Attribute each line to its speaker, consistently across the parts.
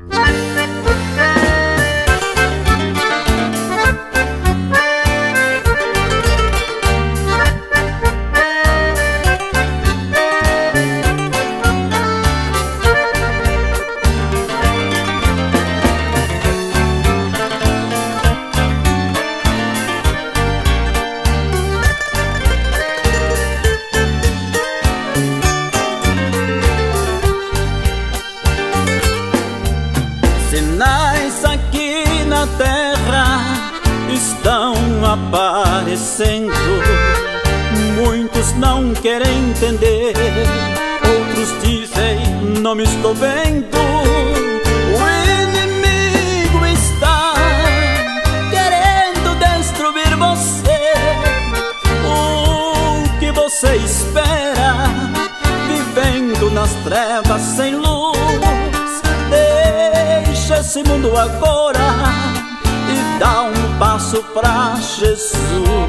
Speaker 1: Sinais aqui na terra estão aparecendo. Muitos não querem entender, outros dizem não me estou vendo. O inimigo está querendo destruir você. O que você espera, vivendo nas trevas sem luz? Deixa esse mundo agora e dá um passo pra Jesus.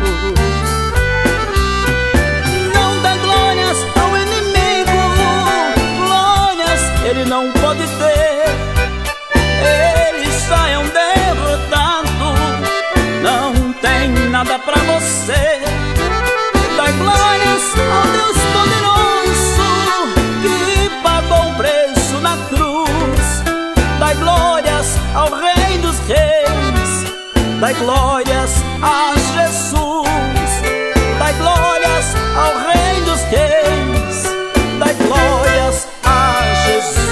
Speaker 1: Não dá glórias ao inimigo, glórias ele não pode ter. Ele já é um derrotado, não tem nada pra você. Dá glórias ao Deus poderoso que pagou o preço na cruz. Dai glórias ao Rei dos Reis, dai glórias a Jesus. Dai glórias ao Rei dos Reis, dai glórias a Jesus.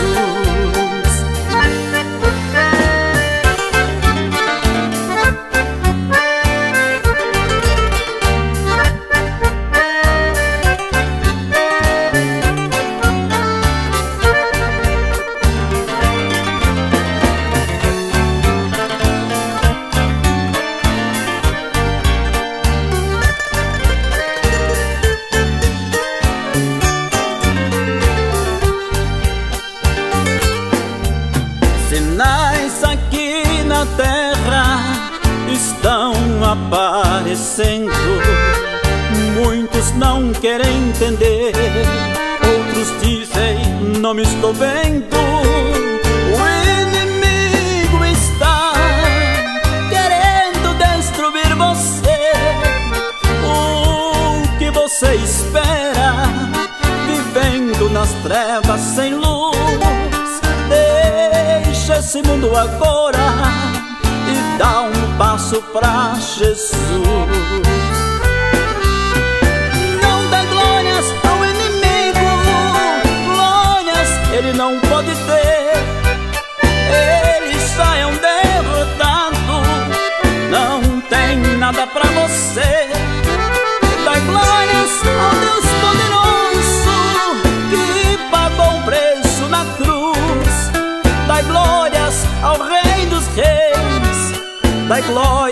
Speaker 1: Sinais aqui na terra estão aparecendo. Muitos não querem entender, outros dizem não me estou vendo. O inimigo está querendo destruir você. O que você espera, vivendo nas trevas sem luz? Deixa esse mundo agora e dá um passo pra Jesus. Não dá glórias ao inimigo, glórias ele não pode ter. Ele já é um derrotado, não tem nada pra você. Dá glórias ao Deus poderoso que pagou o preço na cruz. Dai glórias ao Rei dos Reis, dai glórias